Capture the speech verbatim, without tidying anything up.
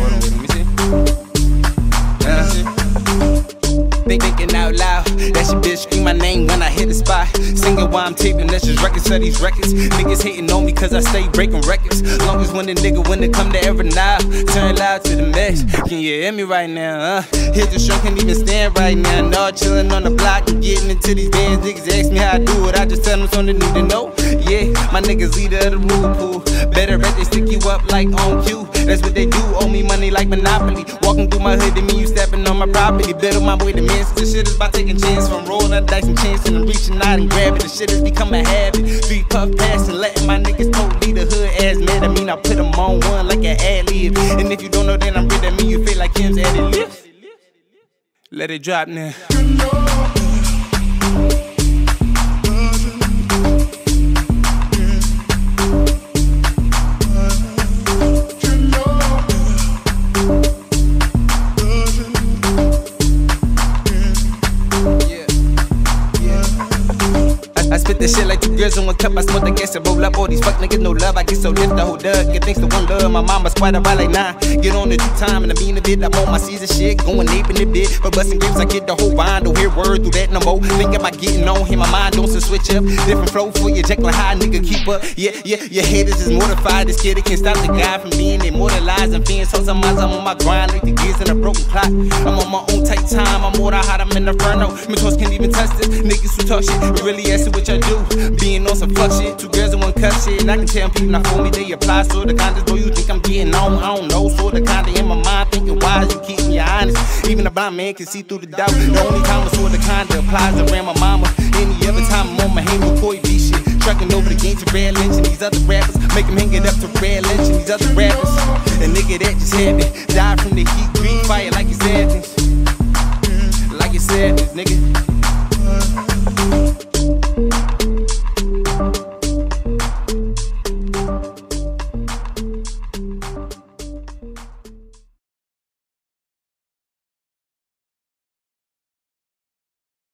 Hold on, wait, let me see. Let me see. Think, thinking out loud, that shit bitch scream my name when I hit the spot. Singing while I'm taping, that's just records of these records. Niggas hating on me cause I stay breaking records. Long as when the nigga when it come to ever now, turn loud to the max. Can you hear me right now, huh? Hit the show, can't even stand right now. No, chillin' on the block and getting into these bands. Niggas ask me how I do it, I just tell them something they need to know. Yeah, my niggas leader of the rule pool. Better bet they stick you up like on cue. That's what they do, owe me money like Monopoly. Walking through my hood, they mean you stepping on my property. Better my way to man, so the shit is about taking chance. From rolling the dice and chancing and reaching out and grabbing. The shit has become a habit. Three puff pass and letting my niggas totally the hood ass man. I mean I put them on one like an ad-lib. And if you don't know then I'm real, that mean you feel like Kim's added lips. Let it drop now. I spit this shit like two girls in one cup. I smoke the gas and roll up all these fuck niggas, no love. I get so lift, I hold up. Get thanks to one love. My mama's quite a like nine. Get on the due time and I mean a bit. I'm on my season shit, going ape in a bit. But busting grapes, I get the whole vine. Don't hear word through that no more. Think about getting on here, my mind don't switch up. Different flow for your Jekyll high, nigga, keep up. Yeah, yeah, your haters is mortified. This kid, it can't stop the guy from being immortalized and fans. So sometimes I'm on my grind like the gears in a broken clock. I'm on my own tight time. I'm more hot, I'm in the inferno. Mentors can't even touch this. Niggas who talk shit, but really asking what y'all do. Being on some fuck shit, two girls in one cup shit. And I can tell people not for me, they apply. So the kind of boy you think I'm getting on, I don't know. So the kind of in my mind thinking wise, you keep me honest. Even a blind man can see through the doubt. The only time I saw the kind that applies around my mama. Any other time I'm on my hand with Koi B shit. Trucking over the game to Red Lynch and these other rappers. Make them hang it up to Red Lynch and these other rappers. A nigga that just had me die from the heat, green fire like